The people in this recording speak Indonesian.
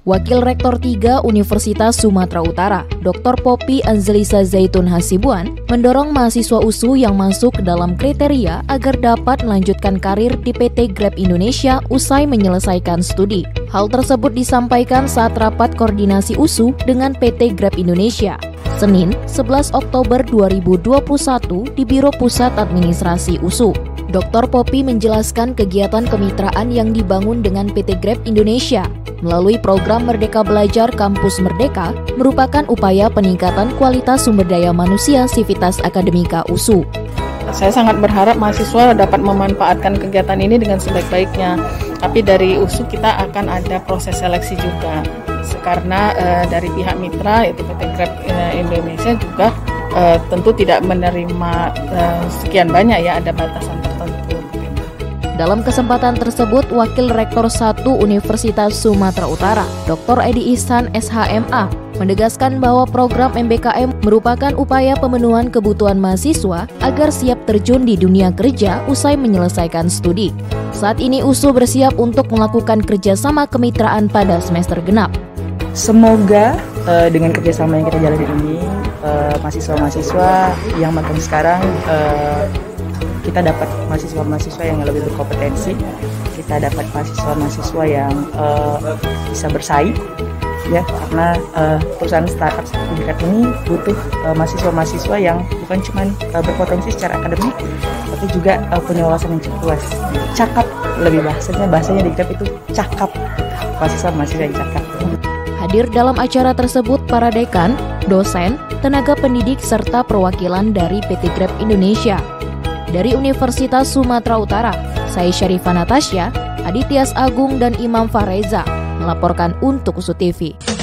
Wakil Rektor 3 Universitas Sumatera Utara, Dr. Poppy Anzelisa Zaitun Hasibuan, mendorong mahasiswa USU yang masuk dalam kriteria agar dapat melanjutkan karir di PT Grab Indonesia usai menyelesaikan studi. Hal tersebut disampaikan saat rapat koordinasi USU dengan PT Grab Indonesia, Senin, 11 Oktober 2021 di Biro Pusat Administrasi USU. Dr. Poppy menjelaskan kegiatan kemitraan yang dibangun dengan PT Grab Indonesia melalui program Merdeka Belajar Kampus Merdeka merupakan upaya peningkatan kualitas sumber daya manusia Sivitas Akademika USU. Saya sangat berharap mahasiswa dapat memanfaatkan kegiatan ini dengan sebaik-baiknya. Tapi dari USU kita akan ada proses seleksi juga. Karena dari pihak mitra yaitu PT Grab Indonesia juga tentu tidak menerima sekian banyak ya, ada batasan tertentu. Dalam kesempatan tersebut, Wakil Rektor 1 Universitas Sumatera Utara, Dr. Edi Ihsan SHMA, menegaskan bahwa program MBKM merupakan upaya pemenuhan kebutuhan mahasiswa agar siap terjun di dunia kerja usai menyelesaikan studi. Saat ini USU bersiap untuk melakukan kerjasama kemitraan pada semester genap. Semoga dengan kerjasama yang kita jalani ini, mahasiswa-mahasiswa yang magang sekarang, kita dapat mahasiswa-mahasiswa yang lebih berkompetensi, kita dapat mahasiswa-mahasiswa yang bisa bersaing, ya, karena perusahaan startup sertifikat ini butuh mahasiswa-mahasiswa yang bukan cuma berpotensi secara akademik, tapi juga punya wawasan yang cukup luas. Cakap lebih bahasanya di Grab itu cakap, mahasiswa-mahasiswa yang cakap. Hadir dalam acara tersebut para dekan, dosen, tenaga pendidik, serta perwakilan dari PT Grab Indonesia. Dari Universitas Sumatera Utara, saya Syarifah Natasha, Aditya Agung dan Imam Fareza melaporkan untuk USU TV.